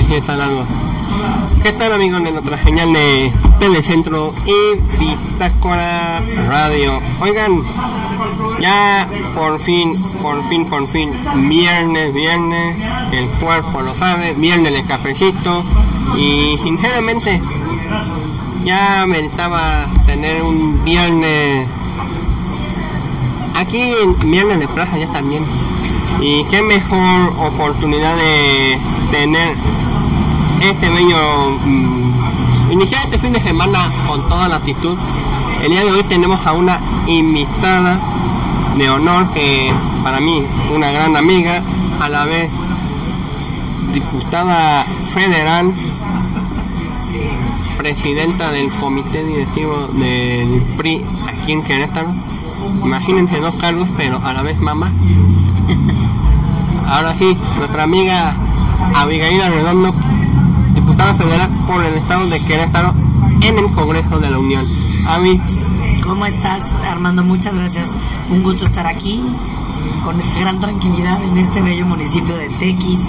Salado. ¿Qué tal, amigos de nuestra señal de Telecentro y Bitácora Radio? Oigan, ya por fin, viernes, el cuerpo lo sabe, viernes de cafecito, y sinceramente ya meritaba tener un viernes aquí en Viernes de Plaza ya también. Y qué mejor oportunidad de tener este bello iniciar este fin de semana con toda la actitud. El día de hoy tenemos a una invitada de honor, que para mí una gran amiga, a la vez diputada federal, presidenta del comité directivo del PRI aquí en Querétaro. Imagínense, dos cargos, pero a la vez mamá. Ahora sí, nuestra amiga Abigail Arredondo, diputada federal por el estado de Querétaro en el Congreso de la Unión. Abi, ¿cómo estás, Armando? Muchas gracias. Un gusto estar aquí con esta gran tranquilidad en este bello municipio de Tequis.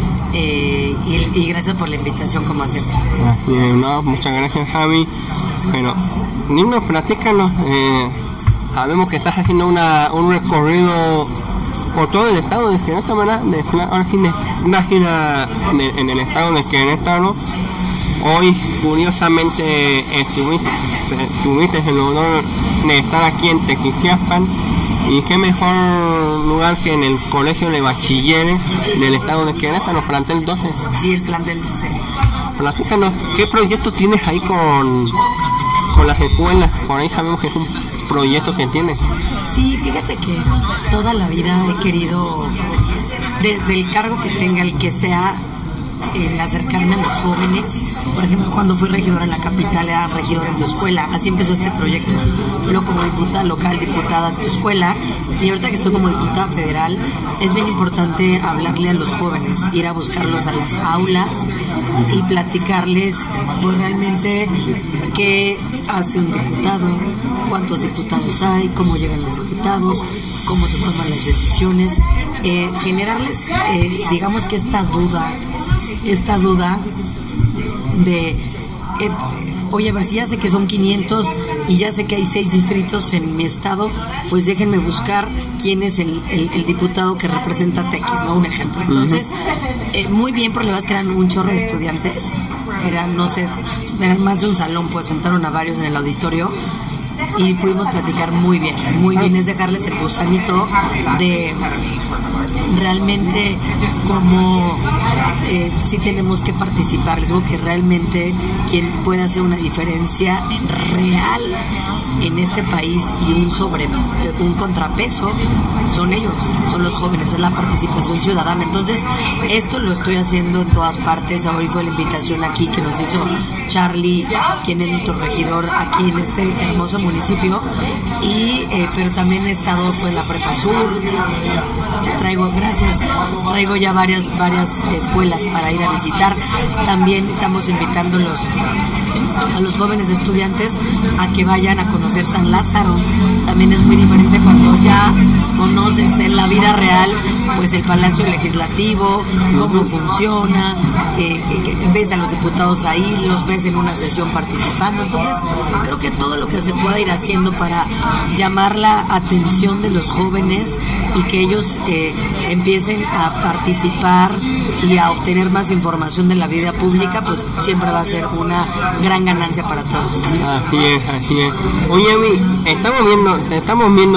Y gracias por la invitación, como siempre. No, muchas gracias, Javi. Bueno, Nino, platícanos. Sabemos que estás haciendo un recorrido por todo el estado de Querétaro, ¿verdad? Una gira en el estado de Querétaro. Hoy, curiosamente, tuviste el honor de estar aquí en Tequisquiapan. Y qué mejor lugar que en el Colegio de Bachilleres del estado de Querétaro, plantel 12. Sí, el plantel 12. Platícanos, ¿qué proyecto tienes ahí con las escuelas? Por ahí sabemos que es un proyecto que tienes. Sí, fíjate que toda la vida he querido, desde el cargo que tenga, el que sea, acercarme a los jóvenes. Por ejemplo, cuando fui regidora en la capital, era regidora en tu escuela. Así empezó este proyecto. Luego, como diputada local, diputada en tu escuela. Y ahorita que estoy como diputada federal, es bien importante hablarle a los jóvenes, ir a buscarlos a las aulas y platicarles, pues, realmente qué hace un diputado, cuántos diputados hay, cómo llegan los diputados, cómo se toman las decisiones, generarles, digamos que esta duda de, oye, a ver, si ya sé que son 500 y ya sé que hay 6 distritos en mi estado, pues déjenme buscar quién es el diputado que representa a Tequis, ¿no? Un ejemplo. Entonces, muy bien, porque la verdad es que eran un chorro de estudiantes, eran más de un salón, pues juntaron a varios en el auditorio y pudimos platicar muy bien, es dejarles el gusanito de realmente cómo sí tenemos que participar. Les digo que realmente quien puede hacer una diferencia real en este país y un contrapeso son ellos, son los jóvenes, es la participación ciudadana. Entonces, esto lo estoy haciendo en todas partes. Hoy fue la invitación aquí que nos hizo Charlie, quien es nuestro regidor aquí en este hermoso municipio, pero también he estado pues en la Prepa Sur. Traigo ya varias escuelas para ir a visitar. También estamos invitando a los jóvenes estudiantes a que vayan a conocer San Lázaro. También es muy diferente cuando ya conoces en la vida real pues el Palacio Legislativo, cómo funciona, ves a los diputados ahí, los ves en una sesión participando. Entonces creo que todo lo que se pueda ir haciendo para llamar la atención de los jóvenes y que ellos empiecen a participar y a obtener más información de la vida pública, pues siempre va a ser una gran ganancia para todos. Así es. Oye, estamos viendo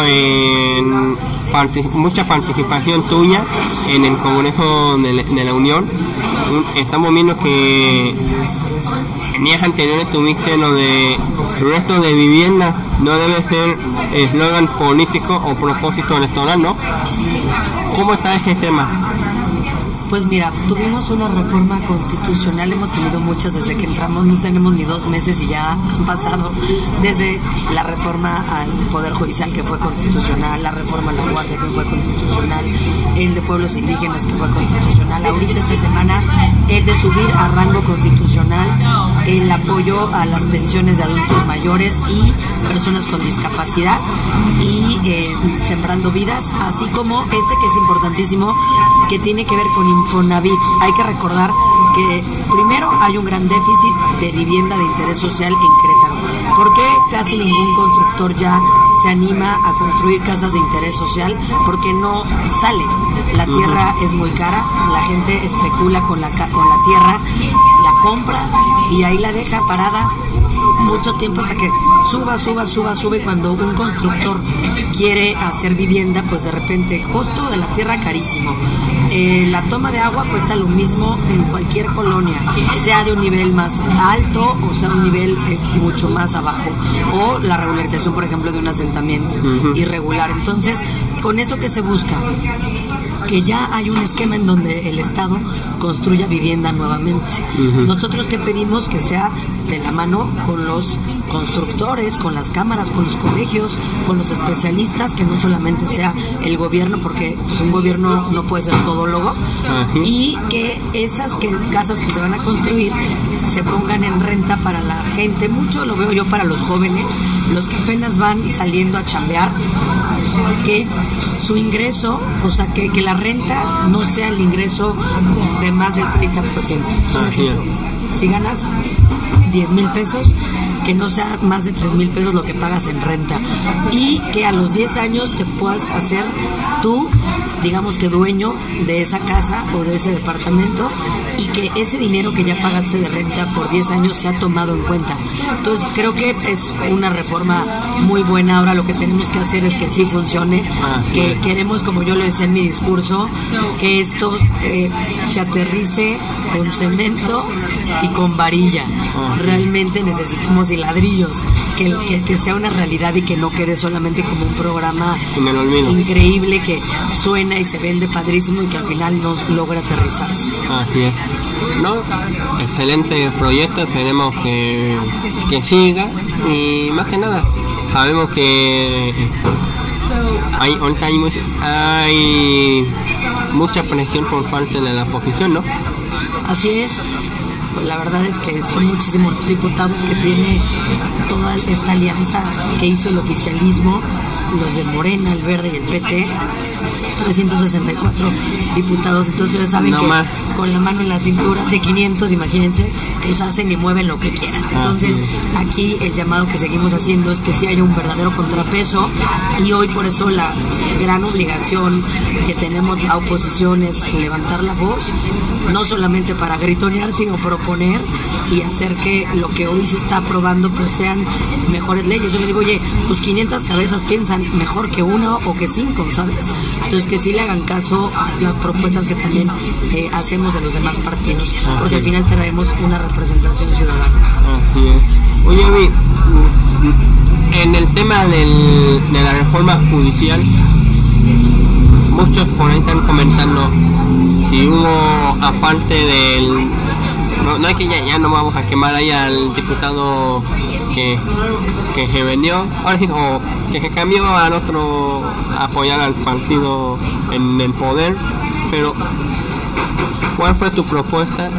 mucha participación tuya en el Congreso de la Unión. Estamos viendo que en días anteriores tuviste lo de resto de vivienda no debe ser eslogan político o propósito electoral, ¿no? ¿Cómo está ese tema? Pues mira, tuvimos una reforma constitucional, hemos tenido muchas desde que entramos, no tenemos ni 2 meses y ya han pasado desde la reforma al Poder Judicial, que fue constitucional, la reforma a la Guardia, que fue constitucional, el de pueblos indígenas, que fue constitucional, ahorita esta semana el de subir a rango constitucional el apoyo a las pensiones de adultos mayores y personas con discapacidad y sembrando vidas, así como este que es importantísimo, que tiene que ver con Infonavit. Hay que recordar que primero hay un gran déficit de vivienda de interés social en Querétaro. ¿Por qué casi ningún constructor ya se anima a construir casas de interés social? Porque no sale. La tierra es muy cara, la gente especula con la tierra, la compra y ahí la deja parada mucho tiempo hasta que sube. Cuando un constructor quiere hacer vivienda, pues de repente el costo de la tierra carísimo. La toma de agua cuesta lo mismo en cualquier colonia, sea de un nivel más alto o sea de un nivel mucho más abajo, o la regularización, por ejemplo, de un asentamiento irregular. Entonces, con esto que se busca, que ya hay un esquema en donde el Estado construya vivienda nuevamente. Nosotros que pedimos que sea de la mano con los constructores, con las cámaras, con los colegios, con los especialistas, que no solamente sea el gobierno, porque pues un gobierno no puede ser todólogo, y que esas casas que se van a construir se pongan en renta para la gente. Mucho lo veo yo para los jóvenes, los que apenas van saliendo a chambear, que su ingreso, o sea, que la renta no sea el ingreso de más del 30%. Por ejemplo, si ganas 10,000 pesos, que no sea más de 3,000 pesos lo que pagas en renta, y que a los 10 años te puedas hacer tú, digamos que dueño de esa casa o de ese departamento, y que ese dinero que ya pagaste de renta por 10 años sea tomado en cuenta. Entonces creo que es una reforma muy buena. Ahora lo que tenemos que hacer es que sí funcione, que queremos, como yo lo decía en mi discurso, que esto se aterrice con cemento y con varilla. Realmente necesitamos ladrillos, que sea una realidad y que no quede solamente como un programa increíble que suena y se vende padrísimo y que al final no logra aterrizarse. Así es. No, excelente proyecto, esperemos que siga, y más que nada sabemos que hay mucha presión por parte de la oposición, ¿no? Así es. Pues la verdad es que son muchísimos los diputados que tiene toda esta alianza que hizo el oficialismo, los de Morena, el Verde y el PT, 364 diputados. Entonces saben que con la mano en la cintura, de 500, imagínense, ellos hacen y mueven lo que quieran. Entonces aquí el llamado que seguimos haciendo es que sí haya un verdadero contrapeso, y hoy por eso la gran obligación que tenemos la oposición es levantar la voz, no solamente para gritonear, sino proponer y hacer que lo que hoy se está aprobando pues sean mejores leyes. Yo les digo, oye, pues 500 cabezas piensan mejor que una o que 5, ¿sabes? Entonces que sí le hagan caso a las propuestas que también hacemos de los demás partidos, porque al final traemos una representación ciudadana. Así es. Oye, Abby, en el tema de la reforma judicial, muchos por ahí están comentando si hubo, aparte del... No es que ya no vamos a quemar ahí al diputado que se vendió, o que se cambió al otro a apoyar al partido en el poder, pero ¿cuál fue tu propuesta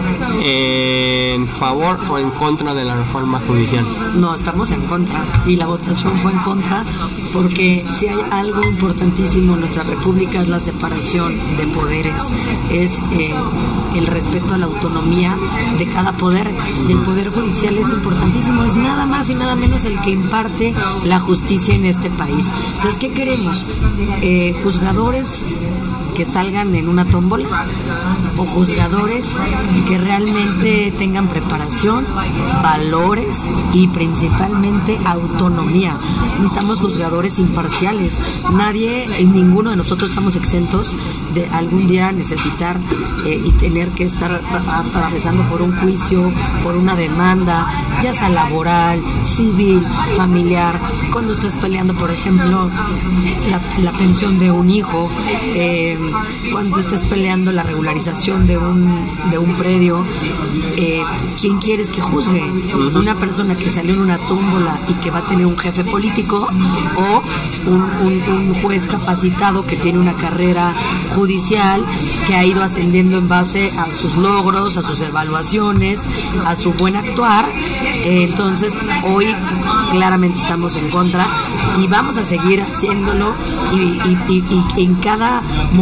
en favor o en contra de la reforma judicial? No, estamos en contra, y la votación fue en contra, porque si hay algo importantísimo en nuestra república es la separación de poderes, es el respeto a la autonomía de cada poder. El poder judicial es importantísimo, es nada más y nada menos el que imparte la justicia en este país. Entonces, ¿qué queremos? Juzgadores que salgan en una tómbola, o juzgadores que realmente tengan preparación, valores y principalmente autonomía. Necesitamos juzgadores imparciales. Nadie y ninguno de nosotros estamos exentos de algún día necesitar y tener que estar atravesando por un juicio, por una demanda, ya sea laboral, civil, familiar. Cuando estés peleando, por ejemplo, la pensión de un hijo, cuando estés peleando la regularización de un predio, ¿quién quieres que juzgue? ¿Una persona que salió en una tómbola y que va a tener un jefe político, o un juez capacitado que tiene una carrera judicial que ha ido ascendiendo en base a sus logros, a sus evaluaciones, a su buen actuar? Entonces hoy claramente estamos en contra y vamos a seguir haciéndolo, y en cada momento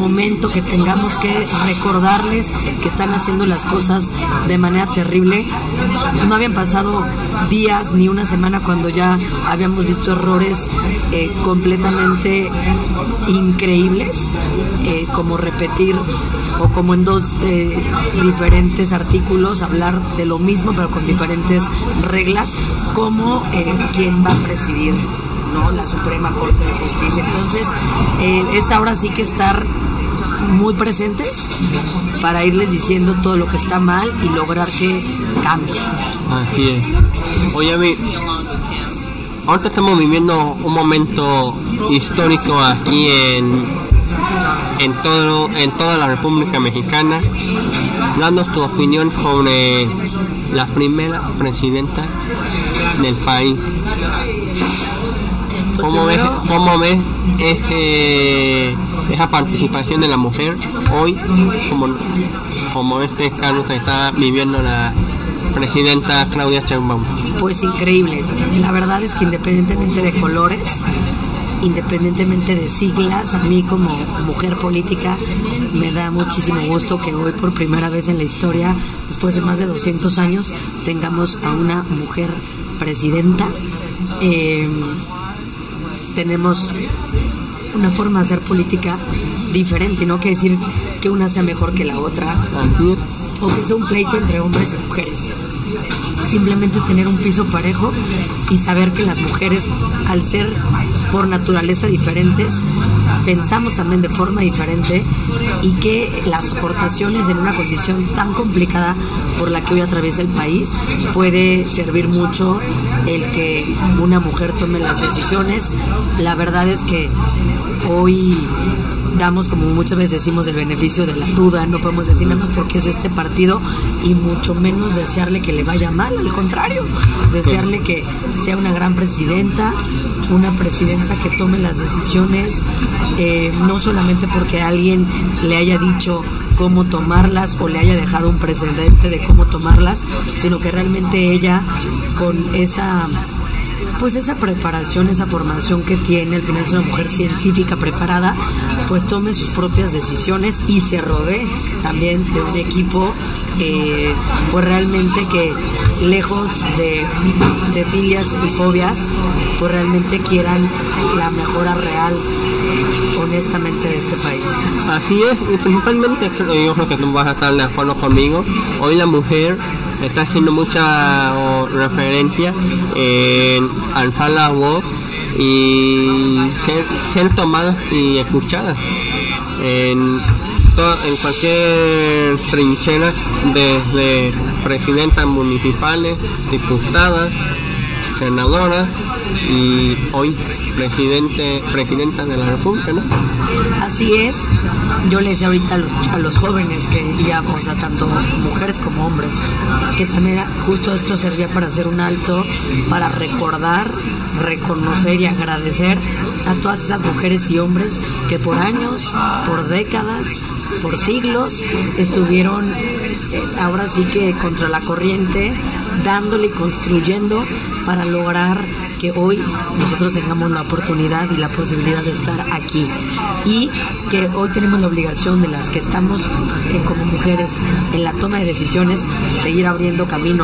momento que tengamos que recordarles que están haciendo las cosas de manera terrible. No habían pasado días ni una semana cuando ya habíamos visto errores completamente increíbles, como repetir o como en dos diferentes artículos hablar de lo mismo pero con diferentes reglas, como quién va a presidir, ¿no?, la Suprema Corte de Justicia. Entonces es ahora sí que estar muy presentes para irles diciendo todo lo que está mal y lograr que cambie. Así es. Oye, ahorita estamos viviendo un momento histórico aquí en toda la República Mexicana. Dando tu opinión sobre la primera presidenta del país. ¿Cómo ves esa participación de la mujer hoy, como este cargo que está viviendo la presidenta Claudia Sheinbaum? Pues increíble. La verdad es que independientemente de colores, independientemente de siglas, a mí como mujer política me da muchísimo gusto que hoy por primera vez en la historia, después de más de 200 años, tengamos a una mujer presidenta. Tenemos una forma de hacer política diferente, no quiere decir que una sea mejor que la otra o que sea un pleito entre hombres y mujeres. Simplemente tener un piso parejo y saber que las mujeres, al ser por naturaleza diferentes, pensamos también de forma diferente, y que las aportaciones en una condición tan complicada por la que hoy atraviesa el país puede servir mucho el que una mujer tome las decisiones. La verdad es que hoy damos, como muchas veces decimos, el beneficio de la duda. No podemos decir nada más porque es este partido, y mucho menos desearle que le vaya mal. Al contrario, desearle que sea una gran presidenta, una presidenta que tome las decisiones, no solamente porque alguien le haya dicho cómo tomarlas o le haya dejado un precedente de cómo tomarlas, sino que realmente ella, con esa preparación, esa formación que tiene, al final es una mujer científica preparada, pues tome sus propias decisiones y se rodee también de un equipo pues realmente que, lejos de filias y fobias, pues realmente quieran la mejora real, honestamente, de este país. Así es, y principalmente yo creo que tú vas a estar de acuerdo conmigo. Hoy la mujer está haciendo mucha referencia en alzar la voz y ser tomadas y escuchadas en cualquier trinchera, desde presidentas municipales, diputadas, senadoras y hoy presidenta de la República, ¿no? Así es. Yo le decía ahorita a los jóvenes o sea, tanto mujeres como hombres, que también justo esto servía para hacer un alto, para recordar, reconocer y agradecer a todas esas mujeres y hombres que por años, por décadas, por siglos estuvieron ahora sí que contra la corriente, dándole y construyendo para lograr que hoy nosotros tengamos la oportunidad y la posibilidad de estar aquí, y que hoy tenemos la obligación de las que estamos como mujeres en la toma de decisiones, seguir abriendo camino,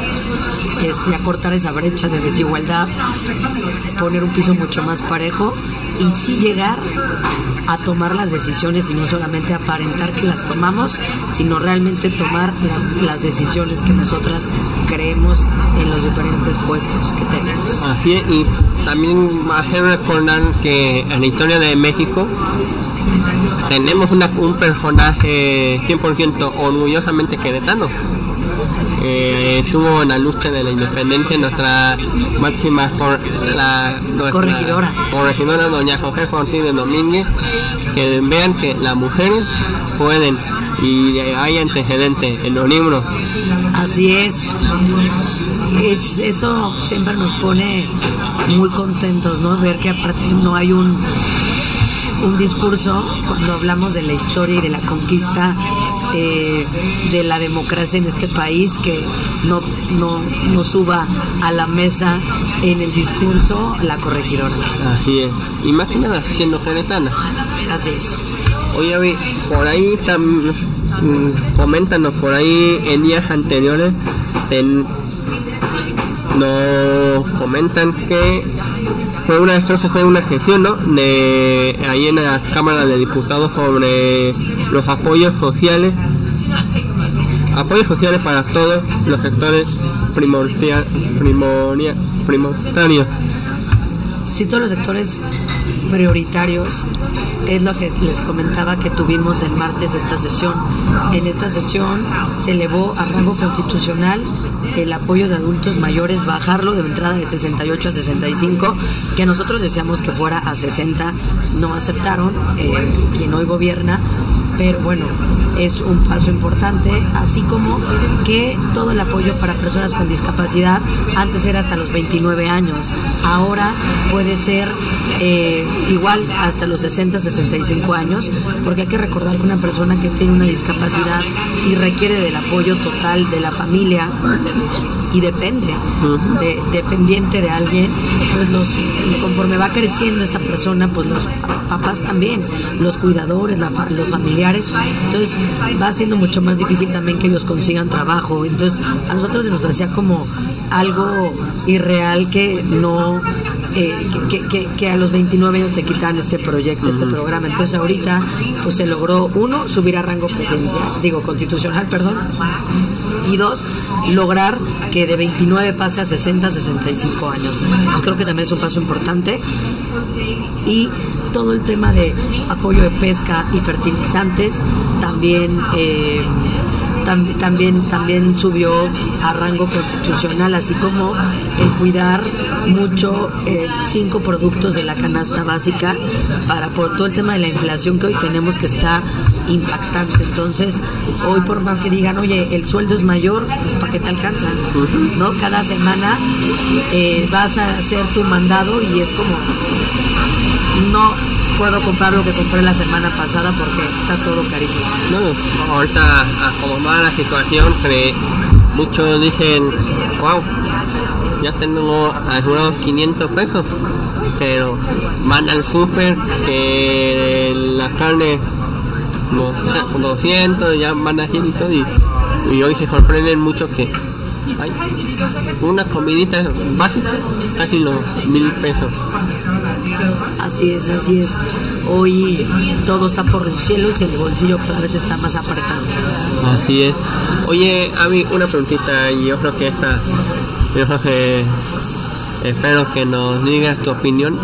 acortar esa brecha de desigualdad, poner un piso mucho más parejo y sí llegar a tomar las decisiones, y no solamente aparentar que las tomamos, sino realmente tomar las decisiones que nosotras creemos en los diferentes puestos que tenemos. Así es, y también hacer recordar que en la historia de México tenemos un personaje 100% orgullosamente queretano. Estuvo en la lucha de la independencia nuestra máxima corregidora doña Josefa Ortiz de Domínguez, que vean que las mujeres pueden y hay antecedentes en los libros. Así es. Eso siempre nos pone muy contentos, ¿no? Ver que aparte no hay un discurso cuando hablamos de la historia y de la conquista de la democracia en este país que no suba a la mesa en el discurso la corregidora. Así es, y más que nada siendo queretana. Así es. Oye, Avi, por ahí coméntanos, por ahí en días anteriores nos comentan que fue una gestión, ¿no? De ahí en la Cámara de Diputados sobre los apoyos sociales para todos los sectores primordiales. Sí, todos los sectores prioritarios, es lo que les comentaba que tuvimos el martes esta sesión. En esta sesión se elevó a rango constitucional el apoyo de adultos mayores, bajarlo de entrada de 68 a 65, que nosotros deseamos que fuera a 60, no aceptaron quien hoy gobierna, pero bueno, es un paso importante, así como que todo el apoyo para personas con discapacidad, antes era hasta los 29 años, ahora puede ser igual hasta los 60, 65 años, porque hay que recordar que una persona que tiene una discapacidad y requiere del apoyo total de la familia y dependiente de alguien, pues conforme va creciendo esta persona, pues los papás también, los cuidadores, los familiares, entonces va siendo mucho más difícil también que ellos consigan trabajo. Entonces a nosotros se nos hacía como algo irreal que no que a los 29 años te quitan este proyecto, este programa. Entonces ahorita pues se logró, uno, subir a rango constitucional, y dos, lograr que de 29 pase a 60, 65 años. Entonces creo que también es un paso importante. Y todo el tema de apoyo de pesca y fertilizantes también subió a rango constitucional, así como el cuidar mucho 5 productos de la canasta básica por todo el tema de la inflación que hoy tenemos, que está impactante. Entonces hoy, por más que digan, oye, el sueldo es mayor, pues ¿para qué te alcanza? ¿No? Cada semana vas a hacer tu mandado y es como, no puedo comprar lo que compré la semana pasada porque está todo carísimo. No, ahorita, a como va la situación, muchos dicen, wow, ya tengo asegurados 500 pesos, pero van al súper, que la carne, 200, ya van a 100 y todo, y hoy se sorprenden mucho que hay una comidita básica, casi los 1,000 pesos. Así es. Hoy todo está por los cielos y el bolsillo cada vez está más apretado. Así es. Oye, Avi, una preguntita, y yo creo que espero que nos digas tu opinión.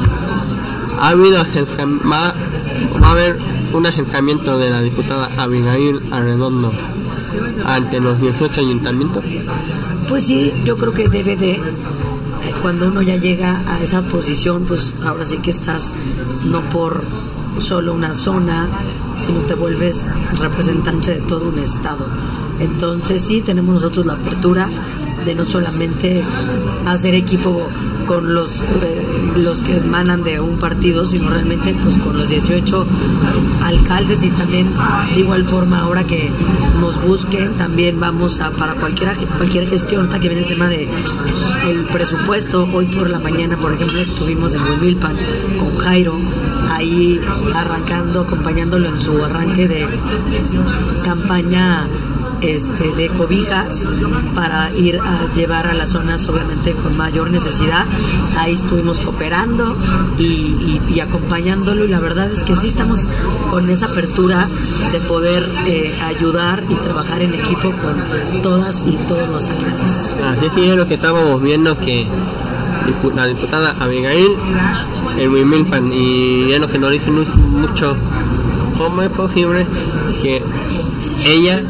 ¿Va a haber un acercamiento de la diputada Abigail Arredondo ante los 18 ayuntamientos? Pues sí, yo creo que debe de... Cuando uno ya llega a esa posición, pues ahora sí que estás no por solo una zona, sino te vuelves representante de todo un estado. Entonces sí, tenemos nosotros la apertura de no solamente hacer equipo con los que emanan de un partido, sino realmente pues con los 18 alcaldes, y también de igual forma ahora que nos busquen, también vamos a para cualquier gestión. Ahorita que viene el tema de el presupuesto, hoy por la mañana por ejemplo estuvimos en Huimilpan con Jairo, ahí acompañándolo en su arranque de campaña de cobijas para ir a llevar a las zonas obviamente con mayor necesidad. Ahí estuvimos cooperando y acompañándolo, y la verdad es que sí estamos con esa apertura de poder ayudar y trabajar en equipo con todas y todos los alcaldes. Así es lo que estábamos viendo, que la diputada Abigail en Huimilpan, y es lo que nos dicen mucho, ¿cómo es posible que ella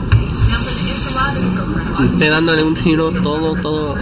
esté dándole un giro todo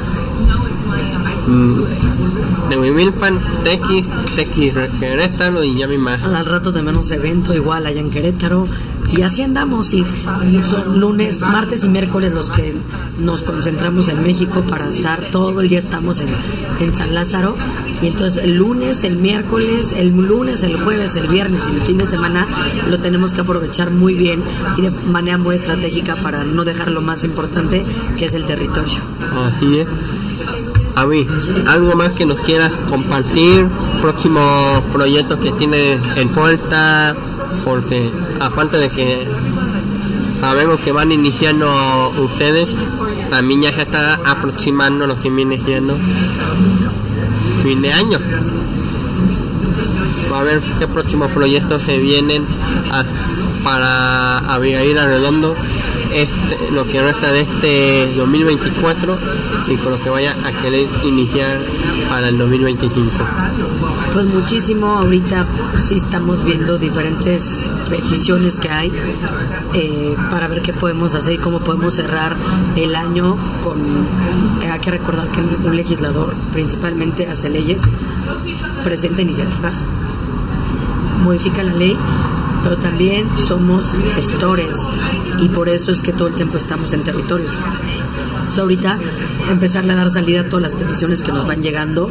de Huimilpan, Tequis, Querétaro y ya mi más? Al rato de menos evento igual allá en Querétaro, y así andamos, y son lunes, martes y miércoles los que nos concentramos en México para estar todo el día. Estamos en San Lázaro, y entonces el lunes, el miércoles, el lunes, el jueves, el viernes y el fin de semana lo tenemos que aprovechar muy bien y de manera muy estratégica para no dejar lo más importante, que es el territorio. Así es. Avi, ¿algo más que nos quieras compartir? Próximos proyectos que tiene en puerta, porque aparte de que sabemos que van iniciando ustedes, también ya se está aproximando lo que viene siendo fin de año. Va a ver qué próximos proyectos se vienen para Abigail Arredondo, lo que resta de este 2024 y con lo que vaya a querer iniciar para el 2025. Pues muchísimo, ahorita sí estamos viendo diferentes peticiones que hay para ver qué podemos hacer y cómo podemos cerrar el año con... hay que recordar que un legislador principalmente hace leyes, presenta iniciativas, modifica la ley, pero también somos gestores y por eso es que todo el tiempo estamos en territorio. Ahorita empezarle a dar salida a todas las peticiones que nos van llegando,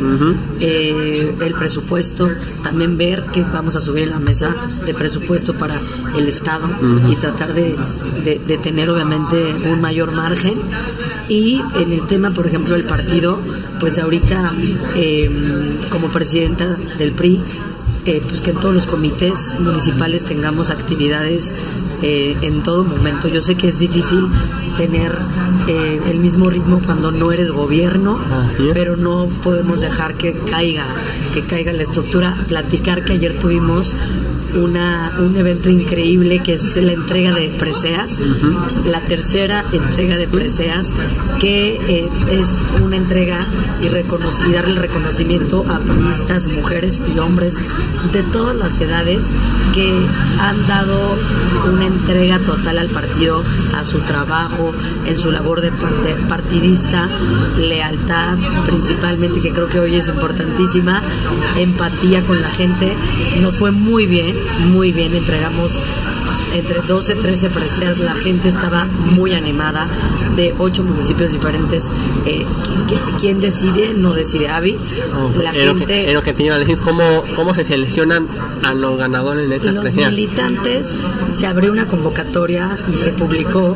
el presupuesto, también ver que vamos a subir la mesa de presupuesto para el Estado y tratar de tener obviamente un mayor margen. Y en el tema, por ejemplo, del partido, pues ahorita como presidenta del PRI, pues que en todos los comités municipales tengamos actividades en todo momento. Yo sé que es difícil tener el mismo ritmo cuando no eres gobierno, pero no podemos dejar que caiga la estructura. Platicar que ayer tuvimos un evento increíble que es la entrega de preseas, la tercera entrega de preseas, que es una entrega y darle el reconocimiento a priistas, mujeres y hombres de todas las edades que han dado una entrega total al partido, a su trabajo, en su labor de partidista, lealtad principalmente, que creo que hoy es importantísima, empatía con la gente. Nos fue muy bien, entregamos entre 12 y 13 preseas, la gente estaba muy animada, de 8 municipios diferentes. ¿Quién decide? No decide Abby. La gente... Es lo que te iba a decir, ¿cómo se seleccionan a los ganadores de estas preseas? Los militantes, se abrió una convocatoria y se publicó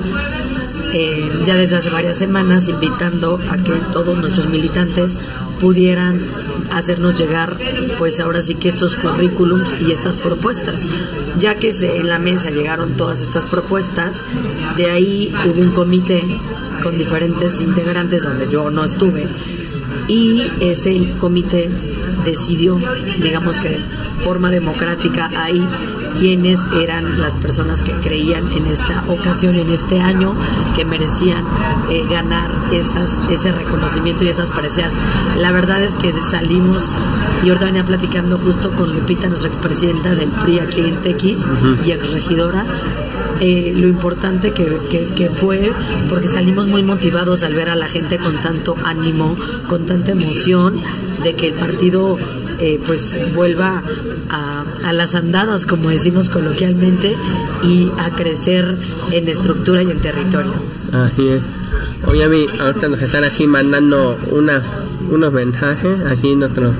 ya desde hace varias semanas, invitando a que todos nuestros militantes pudieran hacernos llegar, pues ahora sí que estos currículums y estas propuestas, ya que en la mesa llegaron todas estas propuestas. De ahí hubo un comité con diferentes integrantes donde yo no estuve, y ese comité decidió, digamos que de forma democrática, ahí quiénes eran las personas que creían en esta ocasión, en este año, que merecían ganar ese reconocimiento y esas preseas. La verdad es que salimos, y ahorita venía platicando justo con Lupita, nuestra expresidenta del PRI aquí en Tequis, y exregidora, lo importante que fue, porque salimos muy motivados al ver a la gente con tanto ánimo, con tanta emoción de que el partido pues vuelva a las andadas, como decimos coloquialmente, y a crecer en estructura y en territorio. Así es. Oye, Abby, ahorita nos están aquí mandando unos mensajes aquí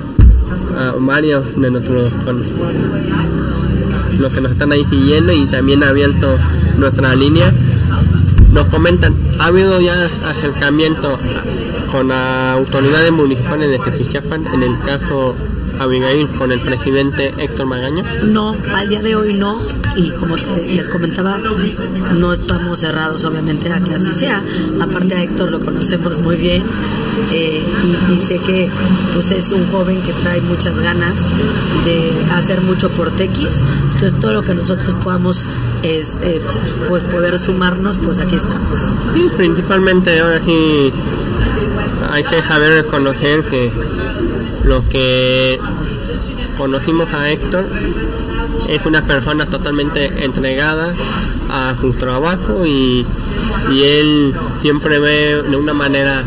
varios de nuestros, los que nos están ahí siguiendo, y también ha abierto nuestra línea. Nos comentan, ¿ha habido ya acercamiento con las autoridades municipales de Tequisquiapan en el caso Abigail con el presidente Héctor Magaña? No, al día de hoy no, y como les comentaba, no estamos cerrados obviamente a que así sea. Aparte a Héctor lo conocemos muy bien, y sé que pues es un joven que trae muchas ganas de hacer mucho por Tequis. Entonces todo lo que nosotros podamos es pues poder sumarnos, pues aquí estamos. Sí, principalmente ahora sí hay que saber reconocer que los que conocimos a Héctor es una persona totalmente entregada a su trabajo, y él siempre ve de una manera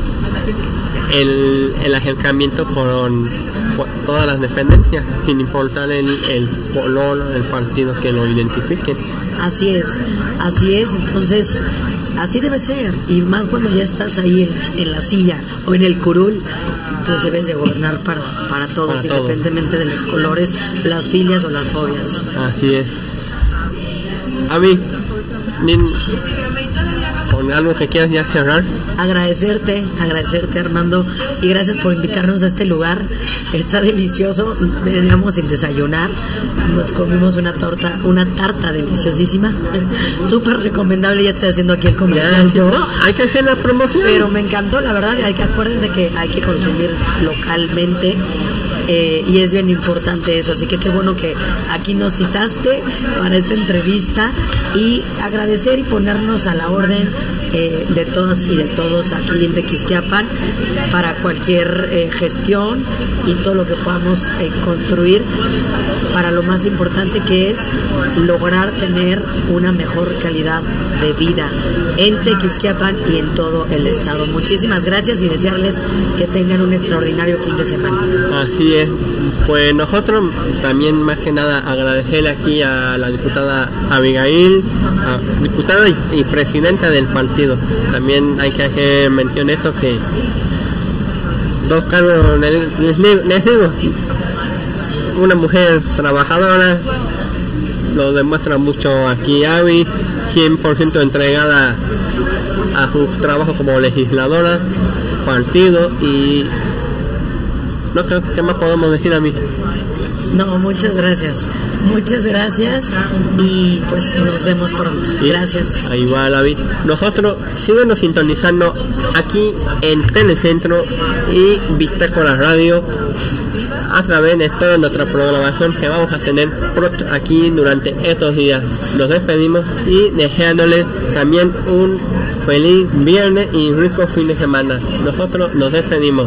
el acercamiento con todas las dependencias, sin importar el color, el partido que lo identifique. Así es, entonces así debe ser, y más cuando ya estás ahí en la silla o en el curul, pues debes de gobernar para todos, independientemente de los colores, las filias o las fobias. Así es. Abby, con con algo que quieras ya cerrar. Agradecerte Armando, y gracias por invitarnos a este lugar. Está delicioso. Veníamos sin desayunar, nos comimos una tarta deliciosísima, súper recomendable. Ya estoy haciendo aquí el comercial yo. No, hay que hacer la promoción. Pero me encantó, la verdad. Acuérdense que hay que consumir localmente. Y es bien importante eso, así que qué bueno que aquí nos citaste para esta entrevista, y agradecer y ponernos a la orden de todas y de todos aquí en Tequisquiapan para cualquier gestión y todo lo que podamos construir para lo más importante, que es lograr tener una mejor calidad de vida en Tequisquiapan y en todo el estado. Muchísimas gracias y desearles que tengan un extraordinario fin de semana. Así es, pues nosotros también más que nada agradecerle aquí a la diputada Abigail, diputada y presidenta del partido. También hay que hacer mención de esto, que dos cargos les digo, una mujer trabajadora, lo demuestra mucho aquí Abby, 100% entregada a su trabajo como legisladora, partido, y no creo que más podemos decir a mí. No, muchas gracias y pues nos vemos pronto. Gracias. Ahí va David. Nosotros síguenos sintonizando aquí en Telecentro y Bitácora Radio a través de toda nuestra programación que vamos a tener pronto aquí durante estos días. Nos despedimos y deseándoles también un feliz viernes y rico fin de semana. Nosotros nos despedimos.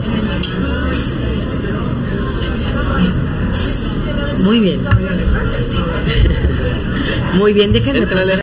Muy bien. Muy bien, déjenme pasar.